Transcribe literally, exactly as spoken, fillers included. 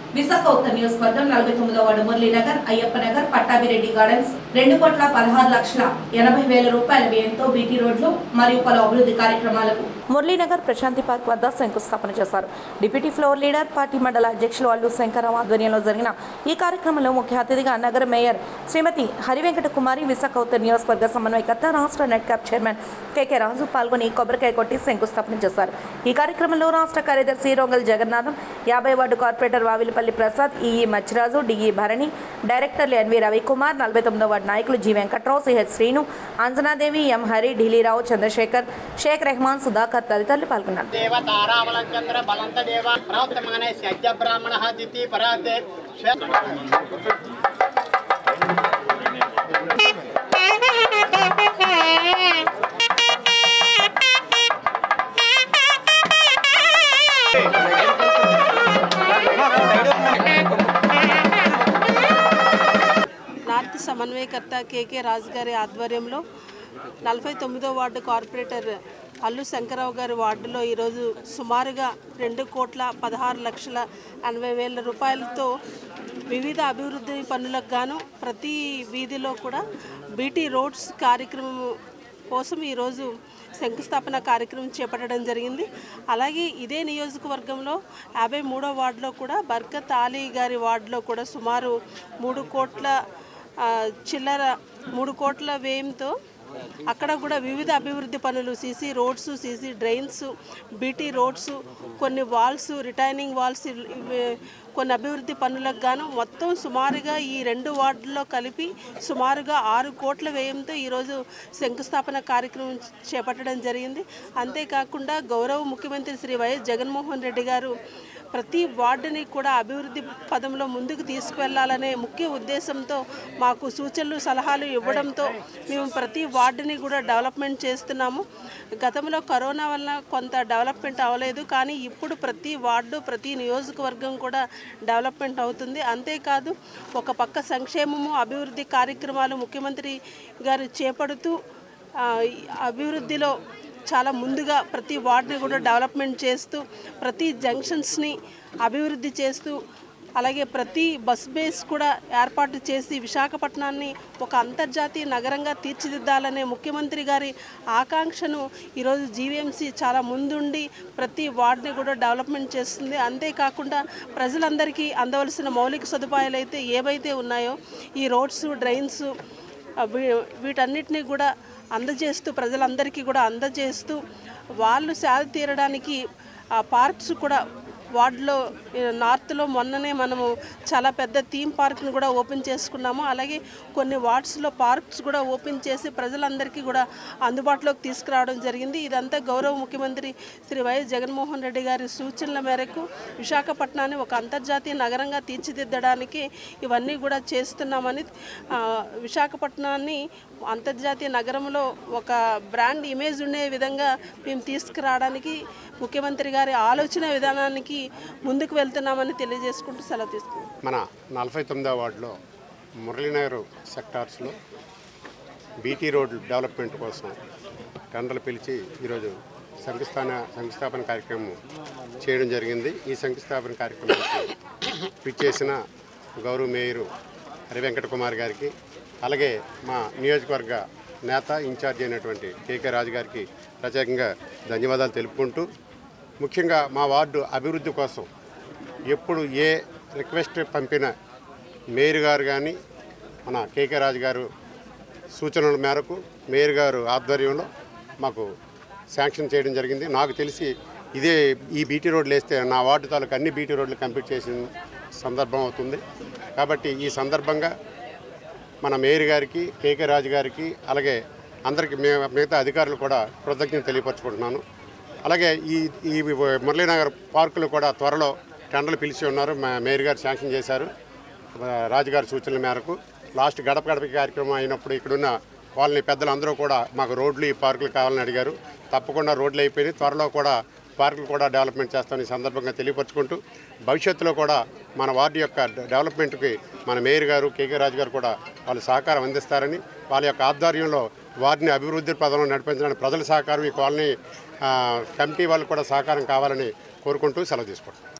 విశాఖ ఉత్తర నియోజకవర్గం నలభై తొమ్మిదవ వార్డు మురళీనగర్ అయ్యప్పనగర్ పట్టాభిరెడ్డి గార్డెన్స్ రెండు కోట్ల పదహారు లక్షల ఎనభై వేల రూపాయల వ్యయంతో బీటీ రోడ్లు మరియు పలు అభివృద్ధి కార్యక్రమాలకు మురళీనగర్ ప్రశాంతి పార్క్ వద్ద శంకుస్థాపన చేశారు. డిప్యూటీ ఫ్లోర్ లీడర్ పార్టీ మండల అధ్యక్షులు అల్లు శంకరరావు ఆధ్వర్యంలో జరిగిన ఈ కార్యక్రమంలో ముఖ్య అతిథిగా నగర మేయర్ శ్రీమతి హరివెంకట కుమారి, విశాఖ ఉత్తర నియోజకవర్గ సమన్వయకర్త రాష్ట్ర net cap chairman KK Raju పాల్గొని కొబ్బరికాయ కొట్టి శంకుస్థాపన చేశారు. ఈ కార్యక్రమంలో రాష్ట్ర కార్యదర్శి రొంగల్ జగన్నాథం, యాభై ward corporator Vavilipalli Prasad, EE Machiraju, DE Bharani, డైరెక్టర్లు ఎన్వి రవికుమార్, నలభై తొమ్మిదవ వార్డు నాయకులు G Venkatrao, CH Srinu, Anjanadevi, M Hari, Dillirao, Chandrasekhar, Sheikh Rehman, Sudhakar తదితరులు పాల్గొన్నారు. నార్త్ సమన్వయకర్త కేకే రాజు గారి ఆధ్వర్యంలో నలభై తొమ్మిదో వార్డు కార్పొరేటర్ అల్లు శంకరరావు గారి వార్డులో ఈరోజు సుమారుగా రెండు కోట్ల పదహారు లక్షల ఎనభై వేల రూపాయలతో వివిధ అభివృద్ధి పనులకు గాను ప్రతి వీధిలో కూడా బీటీ రోడ్స్ కార్యక్రమం కోసం ఈరోజు శంకుస్థాపన కార్యక్రమం చేపట్టడం జరిగింది. అలాగే ఇదే నియోజకవర్గంలో యాభై మూడో వార్డులో కూడా బర్కత్ ఆలీ గారి వార్డులో కూడా సుమారు మూడు కోట్ల చిల్లర మూడు కోట్ల వ్యయంతో అక్కడ కూడా వివిధ అభివృద్ధి పనులు, CC roads, CC drains, BT roads, కొన్ని వాల్స్, రిటైనింగ్ వాల్స్, కొన్ని అభివృద్ధి పనులకు గాను మొత్తం సుమారుగా ఈ రెండు వార్డుల్లో కలిపి సుమారుగా ఆరు కోట్ల వ్యయంతో ఈరోజు శంకుస్థాపన కార్యక్రమం చేపట్టడం జరిగింది. అంతేకాకుండా గౌరవ ముఖ్యమంత్రి శ్రీ వైఎస్ జగన్మోహన్ రెడ్డి గారు ప్రతి వార్డుని కూడా అభివృద్ధి పదంలో ముందుకు తీసుకువెళ్లాలనే ముఖ్య ఉద్దేశంతో మాకు సూచనలు సలహాలు ఇవ్వడంతో మేము ప్రతి వార్డుని కూడా డెవలప్మెంట్ చేస్తున్నాము. గతంలో కరోనా వల్ల కొంత డెవలప్మెంట్ అవ్వలేదు, కానీ ఇప్పుడు ప్రతి వార్డు ప్రతి నియోజకవర్గం కూడా డెవలప్మెంట్ అవుతుంది. అంతేకాదు ఒక పక్క సంక్షేమము అభివృద్ధి కార్యక్రమాలు ముఖ్యమంత్రి గారు చేపడుతూ అభివృద్ధిలో చాలా ముందుగా ప్రతి వార్డుని కూడా డెవలప్మెంట్ చేస్తూ ప్రతి జంక్షన్స్ని అభివృద్ధి చేస్తూ అలాగే ప్రతి బస్ బేస్ కూడా ఏర్పాటు చేసి విశాఖపట్నాన్ని ఒక అంతర్జాతీయ నగరంగా తీర్చిదిద్దాలనే ముఖ్యమంత్రి గారి ఆకాంక్షను ఈరోజు జీవీఎంసీ చాలా ముందుండి ప్రతి వార్డుని కూడా డెవలప్మెంట్ చేస్తుంది. అంతేకాకుండా ప్రజలందరికీ అందవలసిన మౌలిక సదుపాయాలు అయితే ఏవైతే ఉన్నాయో ఈ రోడ్స్, డ్రైన్స్ వీటన్నిటినీ కూడా అందజేస్తూ ప్రజలందరికీ కూడా అందజేస్తూ వాళ్ళు సేద తీరడానికి పార్క్స్ కూడా వార్డులో నార్త్లో మొన్ననే మనము చాలా పెద్ద థీమ్ పార్క్ను కూడా ఓపెన్ చేసుకున్నాము. అలాగే కొన్ని వార్డ్స్లో పార్క్స్ కూడా ఓపెన్ చేసి ప్రజలందరికీ కూడా అందుబాటులోకి తీసుకురావడం జరిగింది. ఇదంతా గౌరవ ముఖ్యమంత్రి శ్రీ వైఎస్ జగన్మోహన్ రెడ్డి గారి సూచనల మేరకు విశాఖపట్నాన్ని ఒక అంతర్జాతీయ నగరంగా తీర్చిదిద్దడానికి ఇవన్నీ కూడా చేస్తున్నామని, విశాఖపట్నాన్ని అంతర్జాతీయ నగరంలో ఒక బ్రాండ్ ఇమేజ్ ఉండే విధంగా మేము తీసుకురావడానికి ముఖ్యమంత్రి గారి ఆలోచన విధానానికి ముందుకు వెళ్తున్నామని తెలియజేసుకుంటూ సెలవు తీసుకున్నాం. మన నలభై తొమ్మిదవ వార్డులో మురళీనగర్ సెక్టార్స్లో బీటీ రోడ్ డెవలప్మెంట్ కోసం టెండర్లు పిలిచి ఈరోజు శంకుస్థాపన శంకుస్థాపన కార్యక్రమం చేయడం జరిగింది. ఈ శంకుస్థాపన కార్యక్రమానికి పిచ్చేసిన గౌరవ మేయరు హరివెంకట కుమార్ గారికి, అలాగే మా నియోజకవర్గ నేత ఇన్ఛార్జ్ అయినటువంటి కేకే రాజు గారికి ప్రత్యేకంగా ధన్యవాదాలు తెలుపుకుంటూ, ముఖ్యంగా మా వార్డు అభివృద్ధి కోసం ఎప్పుడు ఏ రిక్వెస్ట్ పంపిన మేయర్ గారు కానీ మన కేకే రాజు గారు సూచనల మేరకు మేయర్ గారు ఆధ్వర్యంలో మాకు శాంక్షన్ చేయడం జరిగింది. నాకు తెలిసి ఇదే ఈ బీటీ రోడ్లు వేస్తే నా వార్డు తాలూకు అన్ని బీటీ రోడ్లు కంప్లీట్ చేసిన సందర్భం అవుతుంది. కాబట్టి ఈ సందర్భంగా మన మేయర్ గారికి, కేకే రాజు గారికి, అలాగే అందరికీ మిగతా అధికారులు కూడా కృతజ్ఞత తెలియపరచుకుంటున్నాను. అలాగే ఈ ఈ మురళీనగర్ పార్కులు కూడా త్వరలో టెండర్లు పిలిచి ఉన్నారు. మేయర్ గారు శాంక్షన్ చేశారు రాజుగారి సూచనల మేరకు. లాస్ట్ గడప గడప కార్యక్రమం అయినప్పుడు ఇక్కడున్న కాలనీ పెద్దలందరూ కూడా మాకు రోడ్లు, ఈ పార్కులు కావాలని అడిగారు. తప్పకుండా రోడ్లు అయిపోయినాయి, త్వరలో కూడా పార్కులు కూడా డెవలప్మెంట్ చేస్తామని సందర్భంగా తెలియపరచుకుంటూ, భవిష్యత్తులో కూడా మన వార్డు యొక్క డెవలప్మెంట్కి మన మేయర్ గారు, కేకే రాజు గారు కూడా వాళ్ళు సహకారం అందిస్తారని, వాళ్ళ యొక్క ఆధ్వర్యంలో వారిని అభివృద్ధి పదంలో నడిపించడానికి ప్రజల సహకారం, ఈ కాలనీ కమిటీ వాళ్ళు కూడా సహకారం కావాలని కోరుకుంటూ సెలవు తీసుకుంటాం.